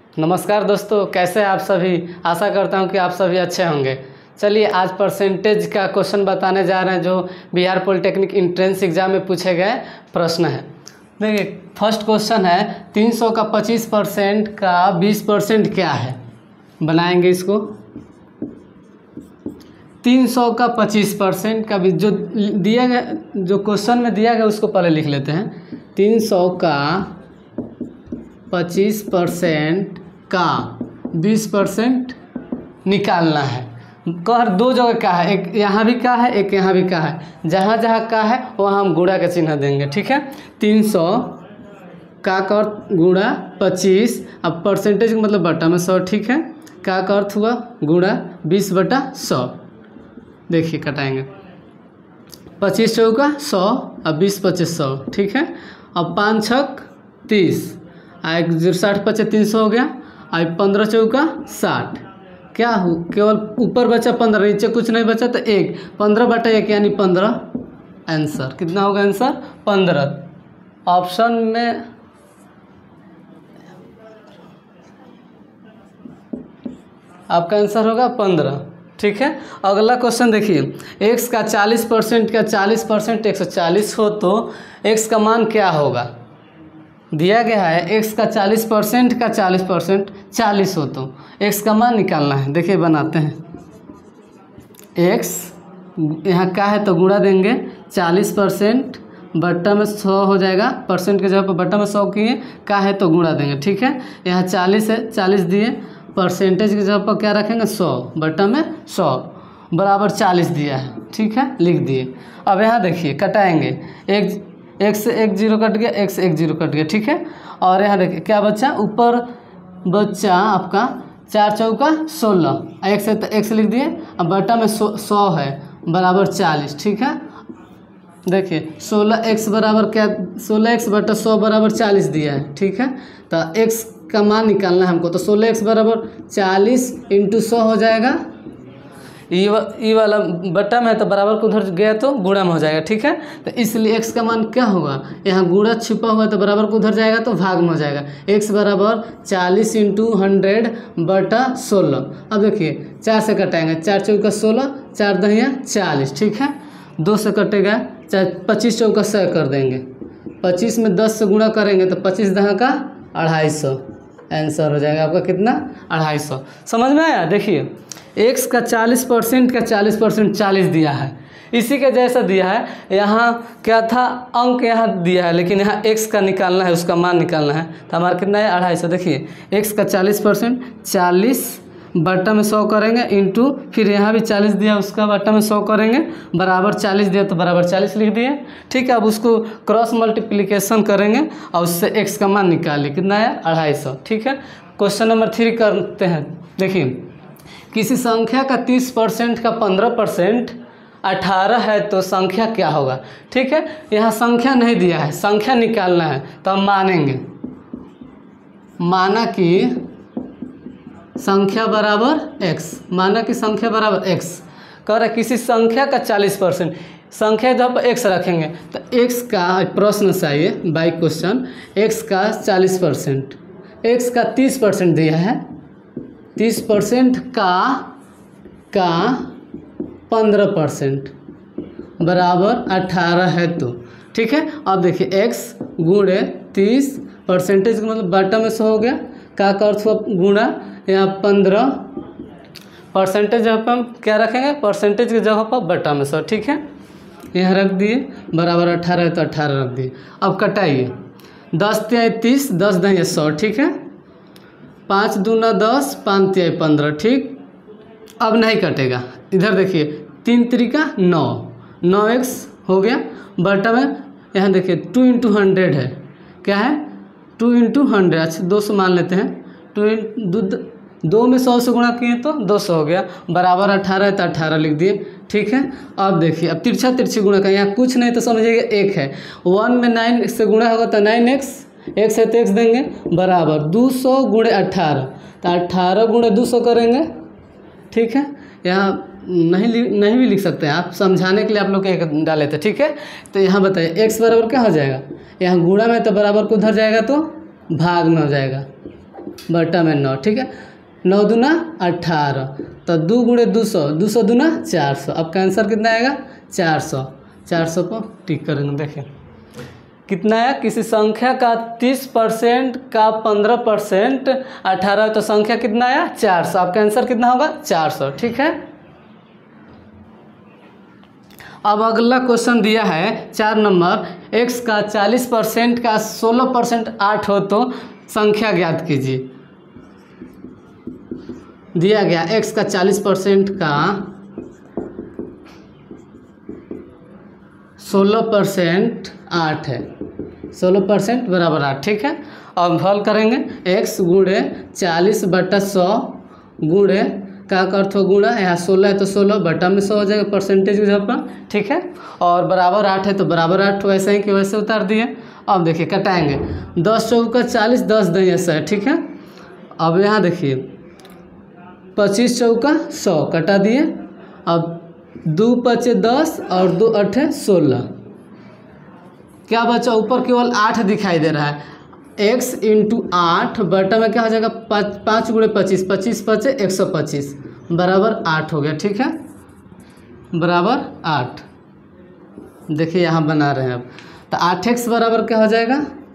नमस्कार दोस्तों, कैसे हैं आप सभी। आशा करता हूं कि आप सभी अच्छे होंगे। चलिए आज परसेंटेज का क्वेश्चन बताने जा रहे हैं जो बिहार पॉलिटेक्निक एंट्रेंस एग्जाम में पूछे गए प्रश्न है। देखिए फर्स्ट क्वेश्चन है 300 का 25% का 20% क्या है। बनाएंगे इसको। 300 का 25% का जो दिया गया, जो क्वेश्चन में दिया गया उसको पहले लिख लेते हैं। 300 का 25% का 20% निकालना है। कर दो जगह का है, एक यहाँ भी का है, एक यहाँ भी का है। जहाँ जहाँ का है वहाँ हम गुणा का चिन्ह देंगे, ठीक है। 300 का अर्थ गुणा 25, अब परसेंटेज का मतलब बटा में 100, ठीक है। का अर्थ हुआ गुणा 20/100। देखिए कटाएंगे 25 चौका 100, अब 20×25 100, ठीक है। अब 5 छक 30, 60 × 5 300 हो गया। अब 15 चौका 60, क्या हो केवल ऊपर बचा 15, नीचे कुछ नहीं बचा तो 1, 15/1 यानी 15 आंसर। कितना होगा आंसर 15। ऑप्शन में आपका आंसर होगा 15, ठीक है। अगला क्वेश्चन देखिए, x का 40% का 40% 140 हो तो x का मान क्या होगा। दिया गया है x का 40% का 40% 40 हो तो x का मान निकालना है। देखिए बनाते हैं। x यहाँ का है तो गुणा देंगे, 40% बट्टा में 100 हो जाएगा। परसेंट के जगह पर बट्टा में 100 किए, का है तो गुणा देंगे, ठीक है। यहाँ 40 है, 40 दिए, परसेंटेज की जगह पर क्या रखेंगे 100 बट्टा में 100 बराबर 40 दिया है, ठीक है, लिख दिए। अब यहाँ देखिए कटाएंगे, एक से 1 0 कट गया, 1 से 1 0 कट गया, ठीक है। और यहाँ देखिए क्या बच्चा, ऊपर बच्चा आपका 4 चौका 16, 1 से लिख दिए। अब बट्टा में 100 है बराबर 40, ठीक है। देखिए 16x बराबर क्या, 16x/100 बराबर 40 दिया है, ठीक है। तो x का मान निकालना है हमको, तो 16x बराबर 40 × 100 हो जाएगा। ई वाला बट्टा में है तो बराबर को उधर गया तो गुणा में हो जाएगा, ठीक है। तो इसलिए x का मान क्या होगा, यहाँ गुणा छिपा हुआ है तो बराबर को उधर जाएगा तो भाग में हो जाएगा। x बराबर 40 × 100/16। अब देखिए 4 से कटाएंगे, 4 चौका 16, 4 दहिया 40, ठीक है। 2 से कटेगा, 25 चौका 100 कर देंगे। 25 में 10 से गुणा करेंगे तो 25 दहा का 250 आंसर हो जाएगा आपका। कितना 250। समझ में आया। देखिए x का 40% का 40% 40 दिया है। इसी के जैसा दिया है, यहाँ क्या था अंक यहाँ दिया है, लेकिन यहाँ x का निकालना है, उसका मान निकालना है। तो हमारा कितना है 250। देखिए x का 40% 40 बट्टा में 100 करेंगे इंटू, फिर यहाँ भी 40 दिया, उसका बट्टा में 100 करेंगे बराबर 40 दिया तो बराबर 40 लिख दिए, ठीक है। अब उसको क्रॉस मल्टीप्लिकेशन करेंगे और उससे x का मान निकालिए, कितना है 250, ठीक है। क्वेश्चन नंबर 3 करते हैं। देखिए किसी संख्या का 30% का 15% 18 है तो संख्या क्या होगा, ठीक है। यहाँ संख्या नहीं दिया है, संख्या निकालना है तो हम मानेंगे, माना कि संख्या बराबर x, माना कि संख्या बराबर x। कह रहा है किसी संख्या का 40%, संख्या जब x रखेंगे तो x का प्रश्न से आइए बाई क्वेश्चन, x का 40%, x का 30% दिया है, 30% का 15% बराबर 18 है तो, ठीक है। अब देखिए x गुणे 30, परसेंटेज का मतलब बट्टा में 100 हो गया, का अर्थ हुआ गुणा, यहाँ 15 परसेंटेज जगह पर हम क्या रखेंगे, परसेंटेज की जगह पर बट्टा में 100, ठीक है। यहाँ रख दिए बराबर 18 है तो 18 रख दिए। अब कटाइए, 10 × 30, 10 दहिया 100, ठीक है। 5 दूना 10, 5 × 15, ठीक। अब नहीं कटेगा, इधर देखिए 3 × 9, 9x हो गया बट्टा में, यहाँ देखिए 2 × 100 है, क्या है 2 × 100। अच्छा 200 मान लेते हैं, 2 में 100 से गुणा किए तो 200 हो गया बराबर 18 है तो 18 लिख दिए, ठीक है। अब देखिए अब तिरछा तिरछी गुणा का, यहाँ कुछ नहीं तो समझिएगा 1 है, 1 में 9 से गुणा होगा तो 9x, x है तो x देंगे बराबर 200 × 18, तो 18 × 200 करेंगे, ठीक है। यहाँ नहीं भी लिख सकते हैं आप, समझाने के लिए आप लोग एक डाले थे, ठीक है। तो यहाँ बताइए x बराबर क्या हो जाएगा, यहाँ गुणा में तो बराबर को उधर जाएगा तो भाग में हो जाएगा, बटा में 9, ठीक है। 9 दूना 18, तो 2 गुणे 200, 200 दूना 400। अब का आंसर कितना आएगा 400। 400 को टिक करेंगे। देखिए कितना है, किसी संख्या का 30% का 15% 18, तो संख्या कितना आया 400। आपका आंसर कितना होगा 400, ठीक है। अब अगला क्वेश्चन दिया है 4 नंबर, x का 40% का 16% 8 हो तो संख्या ज्ञात कीजिए। दिया गया x का 40% का 16% 8 है, 16% बराबर 8, ठीक है। अब हल करेंगे, x गुणे 40/100 गुणे का अर्थ हो गुणा, यहाँ 16 है तो 16 बटा में 100 हो जाएगा, परसेंटेज यहाँ पर, ठीक है। और बराबर 8 है तो बराबर 8 वैसे ही कि वैसे उतार दिए। अब देखिए कटाएंगे, 10 चौका 40, 10 दही 100, ठीक है। अब यहाँ देखिए 25 चौका 100 कटा दिए। अब 2 पचे 10 और 2 अठे 16, क्या बचा, ऊपर केवल 8 दिखाई दे रहा है। x × 8 बटा में क्या हो जाएगा 5 गुणे 25, 25 पचे 125 बराबर 8 हो गया, ठीक है, बराबर 8। देखिए यहाँ बना रहे हैं अब, तो 8x बराबर क्या हो जाएगा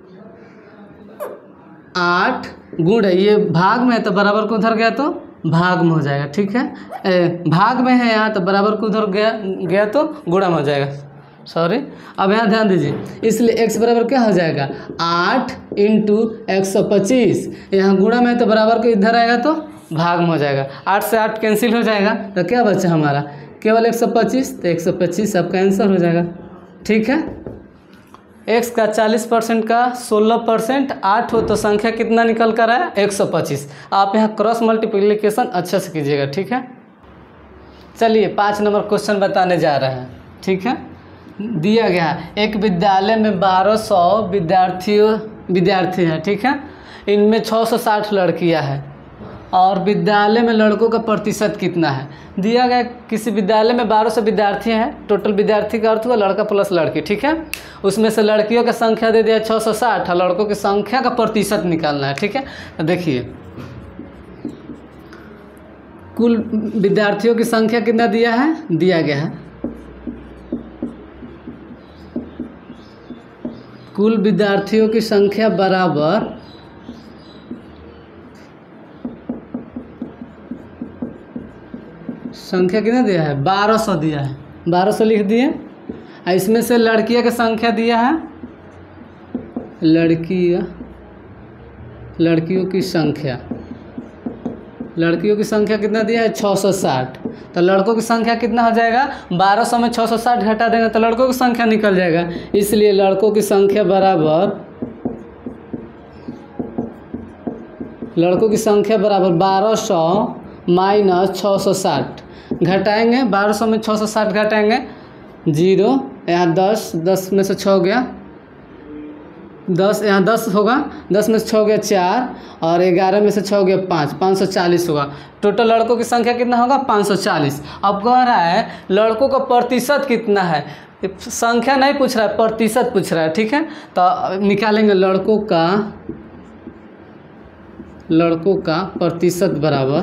8 गुणे, ये भाग में है तो बराबर को उधर गया तो भाग में हो जाएगा, ठीक है। भाग में है यहाँ तो बराबर को उधर गया तो गुणा में हो जाएगा, सॉरी। अब यहाँ ध्यान दीजिए, इसलिए x बराबर क्या हो जाएगा 8 × 125, यहाँ गुणा में है तो बराबर को इधर आएगा तो भाग में हो जाएगा। 8 से 8 कैंसिल हो जाएगा तो क्या बचा हमारा केवल 125, तो 125 आपका आंसर हो जाएगा, ठीक है। x का 40% का 16% 8 हो तो संख्या कितना निकल कर आया 125। आप यहाँ क्रॉस मल्टीप्लिकेशन अच्छे से कीजिएगा, ठीक है। चलिए 5 नंबर क्वेश्चन बताने जा रहे हैं, ठीक है। दिया गया एक विद्यालय में 1200 विद्यार्थी हैं, ठीक है। इनमें 660 लड़कियां हैं और विद्यालय में लड़कों का प्रतिशत कितना है। दिया गया किसी विद्यालय में 1200 विद्यार्थी हैं, टोटल विद्यार्थी का अर्थ हुआ लड़का प्लस लड़की, ठीक है। उसमें से लड़कियों का संख्या दे दिया 660 और लड़कों की संख्या का प्रतिशत निकालना है, ठीक है। तो देखिए कुल विद्यार्थियों की संख्या कितना दिया है, दिया गया है कुल विद्यार्थियों की संख्या बराबर संख्या कितना दिया है 1200 दिया है, 1200 लिख दिए। इसमें से लड़कियों की संख्या दिया है, लड़कियों की संख्या कितना दिया है 660। तो लड़कों की संख्या कितना हो जाएगा 1200 में 660 घटा देंगे तो लड़कों की संख्या निकल जाएगा। इसलिए लड़कों की संख्या बराबर 1200 माइनस 660 घटाएंगे, 1200 में 660 घटाएंगे 0, यहाँ 10 में से 6 गया 10, यहाँ 10 होगा, 10 में से 6 गया 4 और 11 में से 6 गया 5, 540 होगा। टोटल लड़कों की संख्या कितना होगा 540। अब कह रहा है लड़कों का प्रतिशत कितना है, संख्या नहीं पूछ रहा है प्रतिशत पूछ रहा है, ठीक है। तो निकालेंगे लड़कों का प्रतिशत बराबर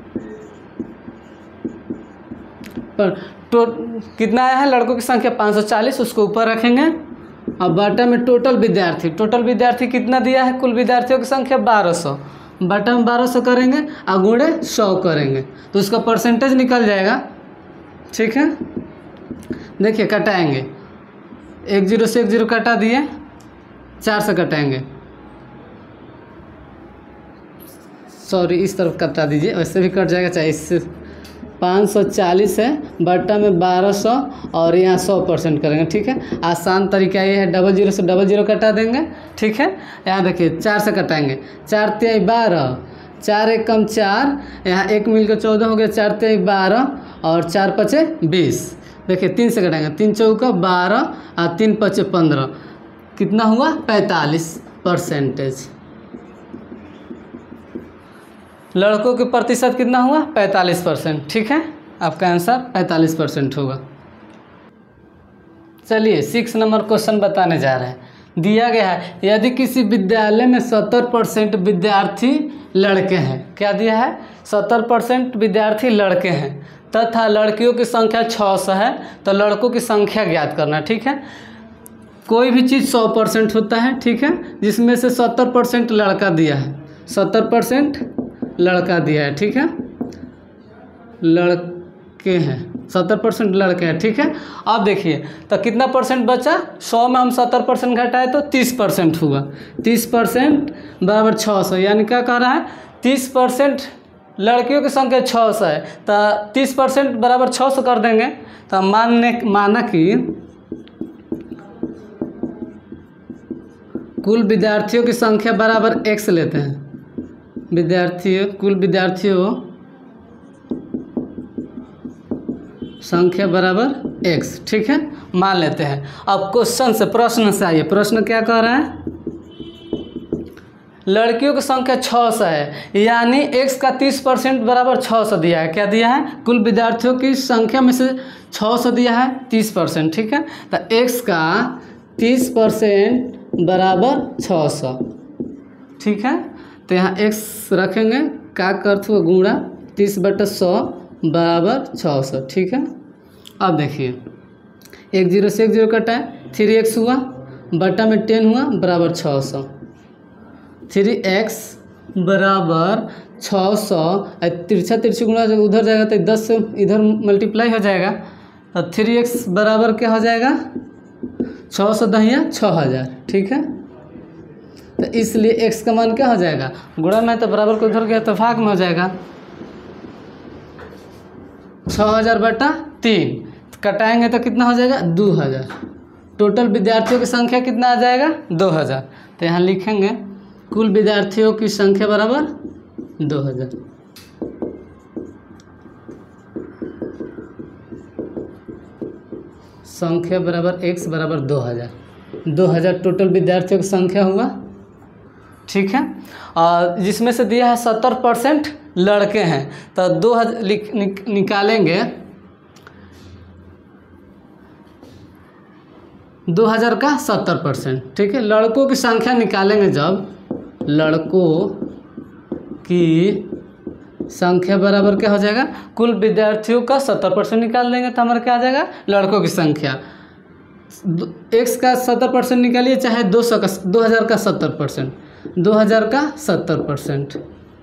कितना आया है लड़कों की संख्या 540, उसको ऊपर रखेंगे। अब बटा में टोटल विद्यार्थी कितना दिया है, कुल विद्यार्थियों की संख्या 1200, बटा में 1200 करेंगे और गुणे 100 करेंगे तो उसका परसेंटेज निकल जाएगा, ठीक है। देखिए कटाएंगे, 1 0 से 1 0 कटा दिए, 4 से कटाएंगे, सॉरी इस तरफ कटा दीजिए, वैसे भी कट जाएगा, चाहे इससे 540 है बटा में 1200 और यहाँ 100% करेंगे, ठीक है। आसान तरीका ये है, 00 से 00 कटा देंगे, ठीक है। यहाँ देखिए 4 से कटाएंगे, 4 3 12, 4 1 कम 4, यहाँ 1 मिलकर 14 हो गया, 4 3 12 और 4 5 20। देखिए 3 से कटाएंगे, 3 चौका 12 और 3 5 15, कितना हुआ 45%। लड़कों के प्रतिशत कितना हुआ 45%, ठीक है। आपका आंसर 45% होगा। चलिए 6 नंबर क्वेश्चन बताने जा रहे हैं। दिया गया है यदि किसी विद्यालय में 70% विद्यार्थी लड़के हैं, क्या दिया है 70% विद्यार्थी लड़के हैं तथा लड़कियों की संख्या 600 है, तो लड़कों की संख्या ज्ञात करना। ठीक है, कोई भी चीज़ 100% होता है, ठीक है, जिसमें से 70% लड़का दिया है, 70% लड़का दिया है, ठीक है, लड़के हैं, 70% लड़के हैं। ठीक है, अब देखिए तो कितना परसेंट बचा, 100 में हम 70% घटाए तो 30% हुआ, 30% बराबर 600, यानी क्या कह रहा है 30% लड़कियों की संख्या 600 है, तो 30% बराबर 600 कर देंगे, तो माना कि कुल विद्यार्थियों की संख्या बराबर x लेते हैं, कुल विद्यार्थियों संख्या बराबर x, ठीक है, मान लेते हैं। अब क्वेश्चन से, प्रश्न से आइए, प्रश्न क्या कह रहा है, लड़कियों की संख्या 600 है, यानी x का 30% बराबर 600 दिया है, क्या दिया है, कुल विद्यार्थियों की संख्या में से 600 दिया है 30%, ठीक है, तो x का 30% बराबर 600, ठीक है, तो यहाँ x रखेंगे, का अर्थ हुआ गुणा 30/100 बराबर 600, ठीक है। अब देखिए 1 0 से 1 0 कटा है, 3x हुआ बटा में 10 हुआ बराबर 600, 3x बराबर 600, तिरछा तिरछी गुणा जब उधर जाएगा तो 10 से इधर मल्टीप्लाई हो जाएगा, तो 3x बराबर क्या हो जाएगा 600 दहिया 6000, ठीक है, तो इसलिए x का मान क्या हो जाएगा, गुणा में तो बराबर को उधर गया तो भाग में हो जाएगा, 6000/3 कटाएंगे तो कितना हो जाएगा 2000, टोटल विद्यार्थियों की संख्या कितना आ जाएगा 2000, तो यहाँ लिखेंगे कुल विद्यार्थियों की संख्या बराबर 2000। संख्या बराबर x बराबर 2000 टोटल विद्यार्थियों की संख्या हुआ, ठीक है, और जिसमें से दिया है 70% लड़के हैं, तो 2000 निकालेंगे, 2000 का 70%, ठीक है, लड़कों की संख्या निकालेंगे, जब लड़कों की संख्या बराबर क्या हो जाएगा, कुल विद्यार्थियों का 70% निकाल देंगे तो हमारा क्या आ जाएगा, लड़कों की संख्या, x का 70% निकालिए, चाहे 2000 का 70%, 2000 का 70%,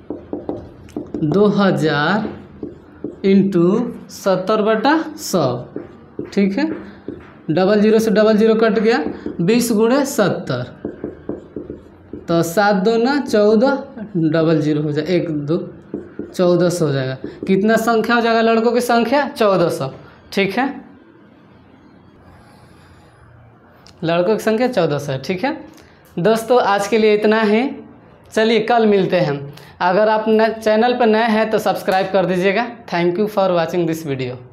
2000 इंटू 70/100, ठीक है, 00 से 00 कट गया, 20 × 70, तो 7 2 ना 14, 00 हो जाए 1 2 1400 हो जाएगा, कितना संख्या हो जाएगा लड़कों की संख्या 1400, ठीक है, लड़कों की संख्या 1400 है, ठीक है। दोस्तों आज के लिए इतना ही, चलिए कल मिलते हैं। अगर आप चैनल पर नए हैं तो सब्सक्राइब कर दीजिएगा। Thank you for watching this video.